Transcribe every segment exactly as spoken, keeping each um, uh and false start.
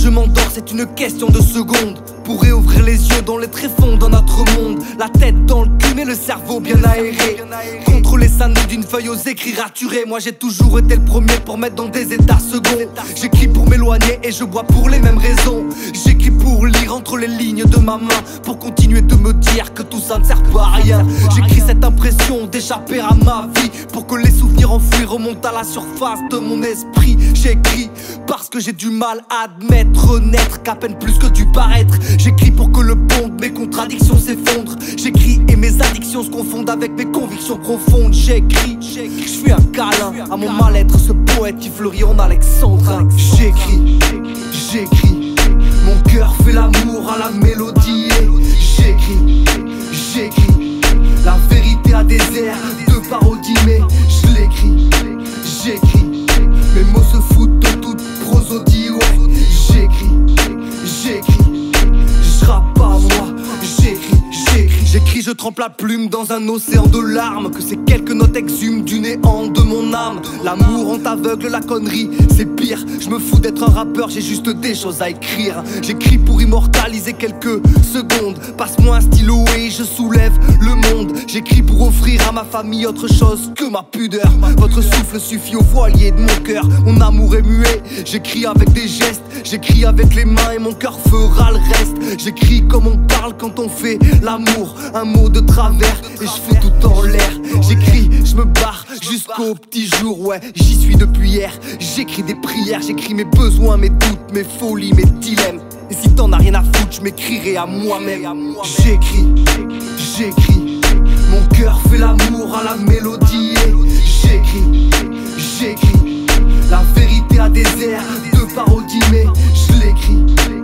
je m'endors, c'est une question de secondes pour réouvrir les yeux dans les tréfonds de notre monde. La tête dans le cul mais le cerveau bien aéré. Contrôler sa nuit d'une feuille aux écrits raturés. Moi j'ai toujours été le premier pour mettre dans des états seconds. J'écris pour m'éloigner et je bois pour les mêmes raisons. J'écris pour lire entre les lignes de ma main, pour continuer de me dire que tout ça ne sert pas à rien. J'écris cette impression d'échapper à ma vie, pour que les souvenirs enfouis remontent à la surface de mon esprit. J'écris parce que j'ai du mal à admettre, renaître qu'à peine plus que du paraître. J'écris pour que le pont de mes contradictions s'effondre. J'écris et mes addictions se confondent avec mes convictions profondes. J'écris, je suis un câlin à mon mal-être, ce poète qui fleurit en alexandrin. J'écris, j'écris, mon cœur fait l'amour à la mélodie. J'écris, j'écris, la vérité a des airs de parodie, mais je l'écris, j'écris, mes mots se foutent de toute prosodie. Ouais, j'écris, j'écris, je rappe pas moi, j'écris, j'écris. J'écris, je trempe la plume dans un océan de larmes, que ces quelques notes exhument du néant de mon âme. L'amour en t'aveugle, la connerie, c'est pire. Je me fous d'être un rappeur, j'ai juste des choses à écrire. J'écris pour immortaliser quelques secondes. Passe-moi un stylo et je soulève le monde. J'écris pour offrir à ma famille autre chose que ma pudeur. Votre souffle suffit au voilier de mon cœur. Mon amour est muet, j'écris avec des gestes. J'écris avec les mains et mon cœur fera le reste. J'écris comme on parle quand on fait l'amour, un mot de travers et je fais tout en l'air. J'écris, je me barre jusqu'au petit jour, ouais, j'y suis depuis hier. J'écris des prières, j'écris mes besoins, mes doutes, mes folies, mes dilemmes. Et si t'en as rien à foutre, je m'écrirai à moi-même. J'écris, j'écris, mon cœur fait l'amour à la mélodie. J'écris, j'écris, la vérité a des airs de parodie, mais je l'écris,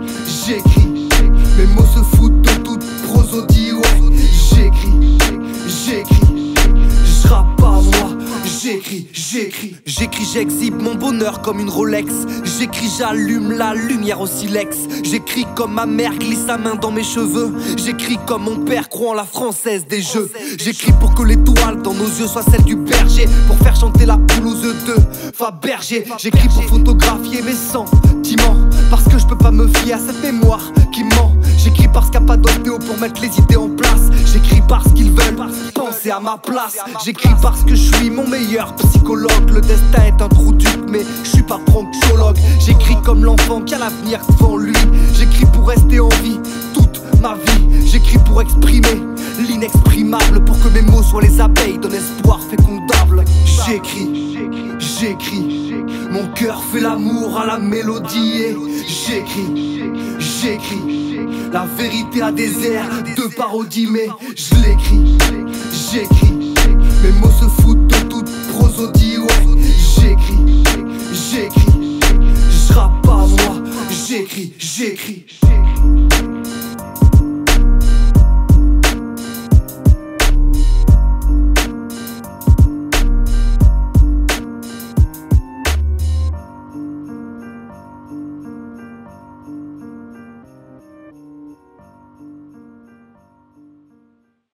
j'écris, mes mots se foutent de toute prosodie. Ouais, j'écris, j'écris, je rappe pas moi, j'écris, j'écris. J'écris, j'exhibe mon bonheur comme une Rolex. J'écris, j'allume la lumière au silex. J'écris comme ma mère glisse sa main dans mes cheveux. J'écris comme mon père croit en la française des jeux. J'écris pour que l'étoile dans nos yeux soit celle du berger, pour faire chanter la poule aux œufs de Fabergé. J'écris pour photographier mes sentiments, parce que je peux pas me fier à cette mémoire qui ment. J'écris parce qu'il n'y a pas d'ostéo pour mettre les idées en place. J'écris parce qu'ils veulent penser à ma place. J'écris parce que je suis mon meilleur psychologue. Le destin est un trou duc mais je suis pas pronctologue. J'écris comme l'enfant qui a l'avenir devant lui. J'écris pour rester en vie toute ma vie. J'écris pour exprimer l'inexprimable, pour que mes mots soient les abeilles d'un espoir fécondable. J'écris, j'écris, mon cœur fait l'amour à la mélodie. J'écris, j'écris, la vérité a des airs de parodie, mais je l'écris, j'écris, mes mots se foutent de toute prosodie. Ouais, j'écris, j'écris, je rappe pas moi, j'écris, j'écris.